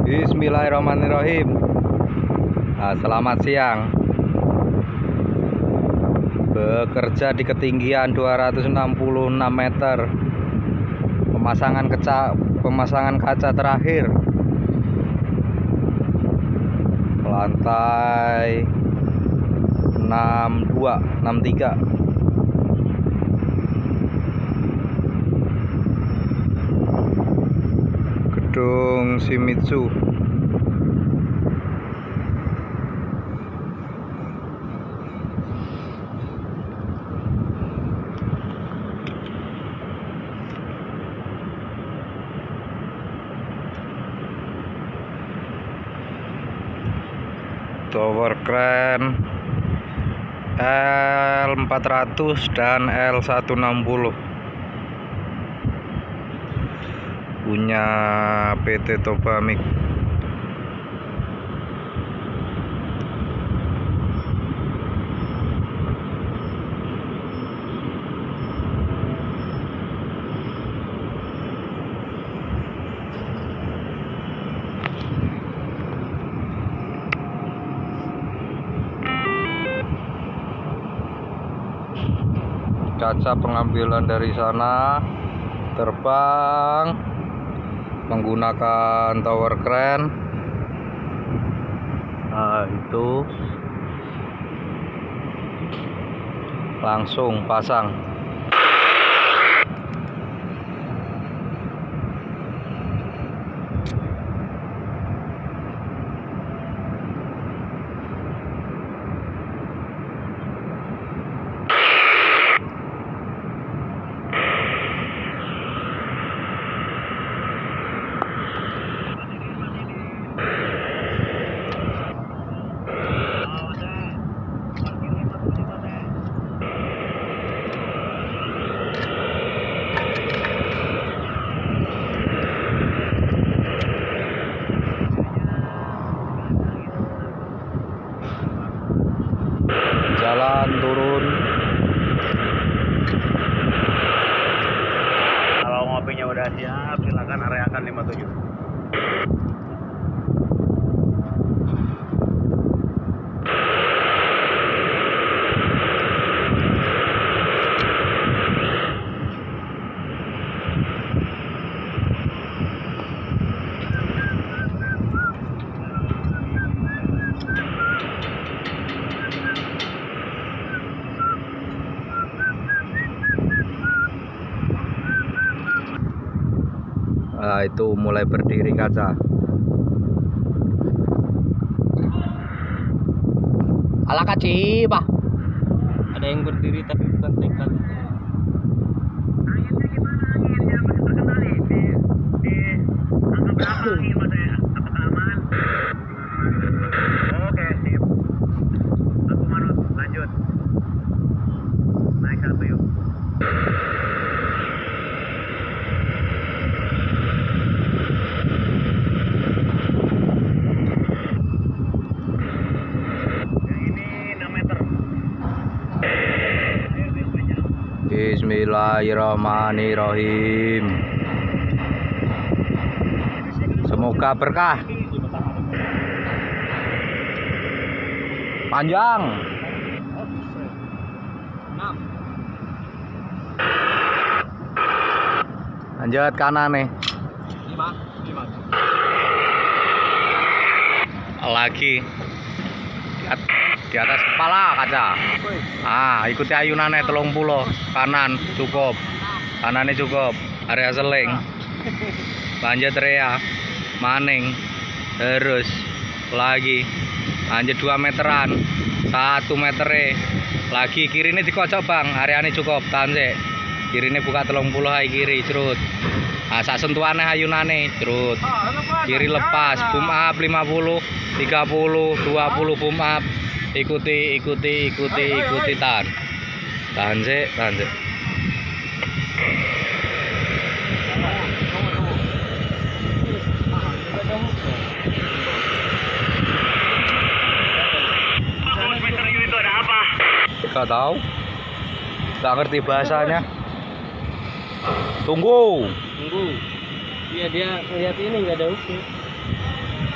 Bismillahirrahmanirrahim. Nah, selamat siang. Bekerja di ketinggian 266 meter. Pemasangan kaca terakhir. Lantai 63. Gedung Shimizu. Tower crane L400 dan L160 punya PT Tobamik. Kaca pengambilan dari sana, terbang menggunakan tower crane. Nah, itu langsung pasang. Jalan turun. Kalau ngopinya udah siap, silakan areakan 57. Nah, itu mulai berdiri kaca. Ala kaci, Pak. Ada yang berdiri tapi bukan tingkat. Anginnya gimana anginnya? Masih terkendali? Di angka berapa angin Mas ya? Apakah aman? Oke, sip. Aku manut, lanjut. Naik satu yuk. Bismillahirrahmanirrahim. Semoga berkah. Panjang. Lanjut kanan nih. Lagi di atas kepala kaca. Ikuti ayunannya 30 kanan cukup. Kanannya cukup. Area seling. Lanjut rea. Maning. Terus lagi. Lanjut 2 meteran. 1 meter. Lagi kiri ini dikocok bang. Areanya cukup. Tahan sih. Kiri ini buka 30 hai kiri. Cerut. Sak sentuhannya ayunannya. Cerut. Kiri lepas. Boom up 50. 30. 20 boom up. Ikuti tahan sih. Itu ada apa? Gak tahu, gak ngerti bahasanya. Tunggu. Iya, dia lihat ini nggak ada ukur.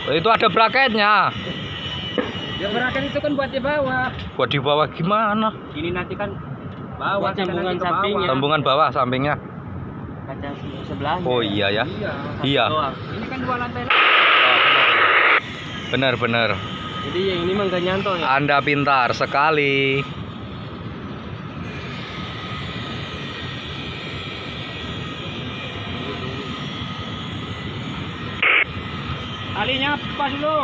Itu ada braketnya. Ya braket itu kan buat di bawah. Buat di bawah gimana? Ini nanti kan bawah sambungan sampingnya. Sambungan bawah sampingnya. Kaca sebelahnya. Oh iya ya. Iya. Doang. Ini kan 2 lantai. Oh, benar. Jadi yang ini mah nggak nyantol ya. Anda pintar sekali. Talinya pas dulu.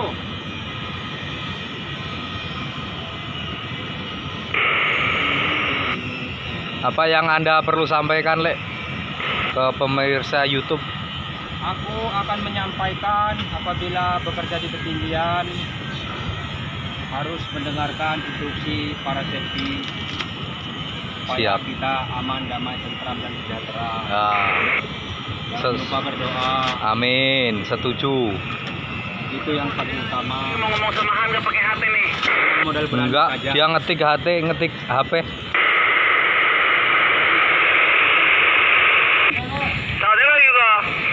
Apa yang Anda perlu sampaikan, Lek, ke pemirsa YouTube? Aku akan menyampaikan apabila bekerja di ketinggian harus mendengarkan instruksi para safety supaya Siap. kita aman, damai, tentram dan sejahtera. Nah, Jangan lupa berdoa. amin, setuju. Itu yang paling utama. Mau ngomong sama Anda pakai HP nih. Modal berani Enggak, aja. dia ngetik HP. Saudara juga.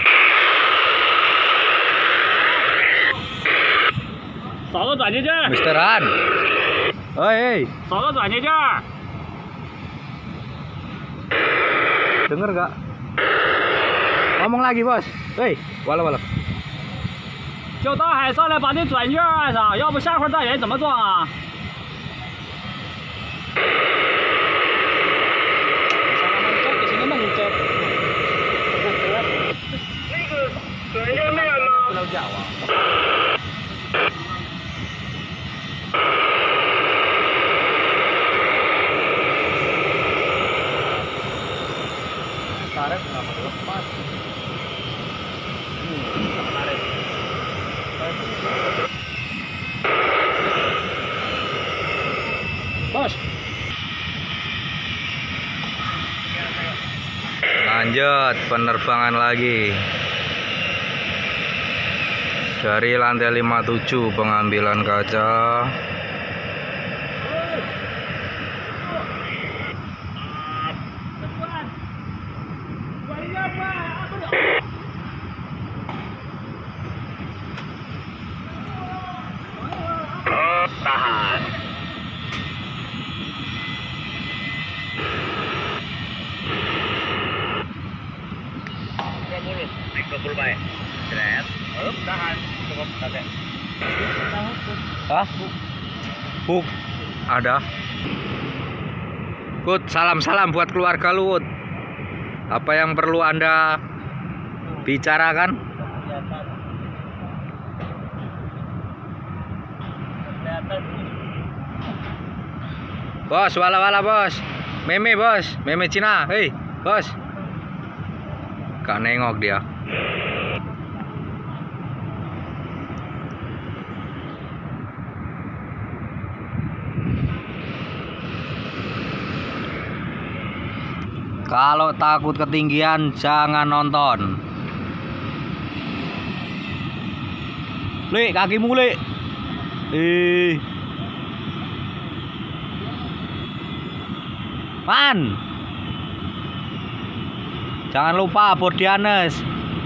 Soalnya tuh aja. Mister Han. Hei, Soalnya tuh aja. denger gak? Ngomong lagi, Bos. Hei, walau. 就到海上来把你转院上，要不下会儿大人怎么装啊？ Pulau Jawa. Karet kenapa lepas? Karet. Bos. Lanjut penerbangan lagi. Dari lantai 57 pengambilan kaca. Oh, tahan. Naik ke full baik. Jret. Tahan. Cukup kakek. Hah? Buk. Ada. Kut, salam-salam buat keluarga lu, Ut. Apa yang perlu Anda bicarakan? Bos, wala-wala, Bos. Meme, Bos. Meme Cina. Hei, Bos. Gak nengok dia. Kalau takut ketinggian jangan nonton. Lek, kakimu, Lek. Man. Jangan lupa body harness.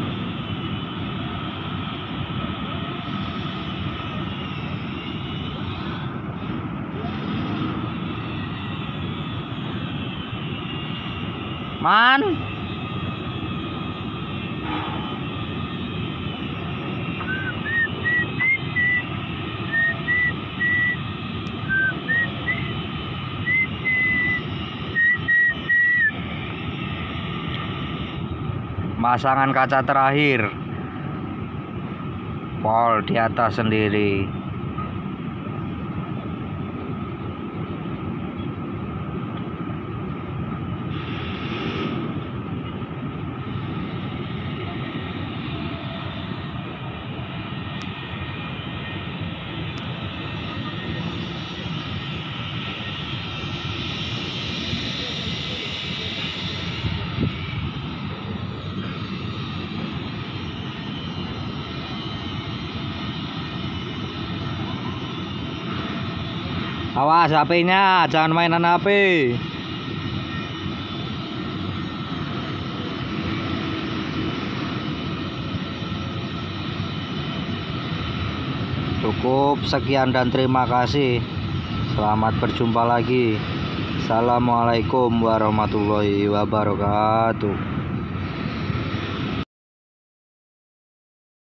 Man. Pasangan kaca terakhir. Pol di atas sendiri. Awas HP-nya, jangan mainan HP. Cukup sekian dan terima kasih. Selamat berjumpa lagi. Assalamualaikum warahmatullahi wabarakatuh.